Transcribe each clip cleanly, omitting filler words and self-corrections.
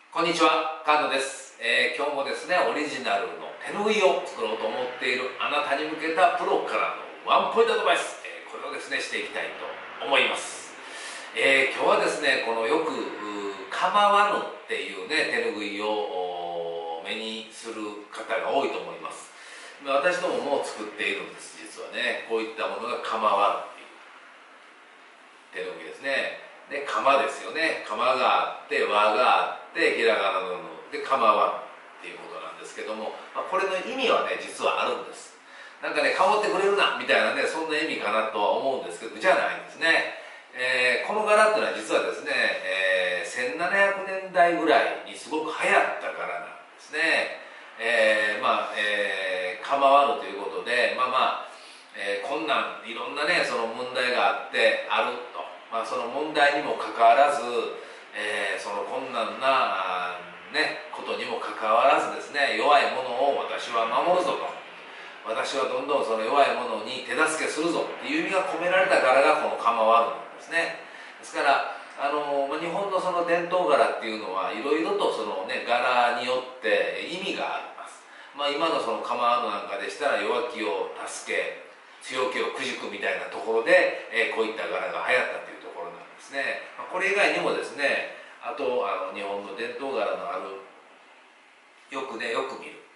こんにちは、菅野です。今日もですね、オリジナルの手ぬぐいを作ろうと思っているあなたに向けたプロからのワンポイントアドバイス、これをですね、していきたいと思います。今日はですね、このよく構わぬっていうね、手ぬぐいを目にする方が多いと思います。私どもも作っているんです、実はね。こういったものが構わぬっていう手ぬぐいですね。で、釜ですよね。釜があって、輪があって、ひらがなの「ぬ」で構わんっていうことなんですけども、これの意味はね、実はあるんです。なんかね、構ってくれるなみたいなね、そんな意味かなとは思うんですけど、じゃないんですね。この柄っていうのは実はですね、1700年代ぐらいにすごく流行った柄なんですね。構わぬということで、こんなんいろんなね、その問題があってあると。その問題にもかかわらず、その困難な、ことにもかかわらずですね、弱い者を私は守るぞと、私はどんどんその弱い者に手助けするぞっていう意味が込められた柄がこの構わぬなんですね。ですから日本のその伝統柄っていうのはいろいろとその、ね、柄によって意味があります。今のその構わぬなんかでしたら弱きを助け強気をくじくみたいなところで、こういった柄が流行ったというところなんですね。これ以外にもですね、あと日本の伝統柄のあるよく見る、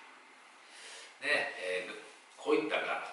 こういった柄、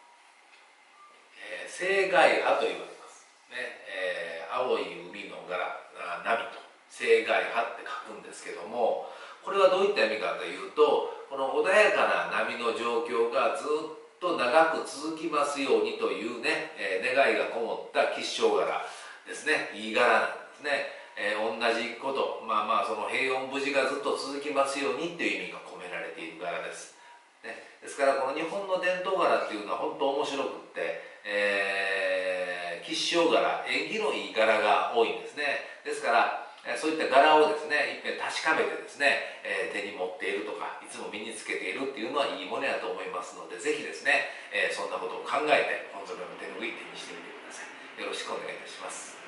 青海波と言われます、青い海の柄、波と青海波って書くんですけども、これはどういった意味かというと、この穏やかな波の状況がずっと長く続きますようにというね、願いがこもった吉祥柄ですね。いい柄なんですね。同じこと、その平穏無事がずっと続きますようにという意味が込められている柄です。ですからこの日本の伝統柄っていうのは本当面白くって、吉祥柄、縁起のいい柄が多いんですね。ですからそういった柄をですね、一遍確かめてですね、手に持っているとかいつも身につけているっていうのはいいものやと思いますので、ぜひですね、そんなことを考えて本当の手ぬぐい手にしてみてください。よろしくお願いいたします。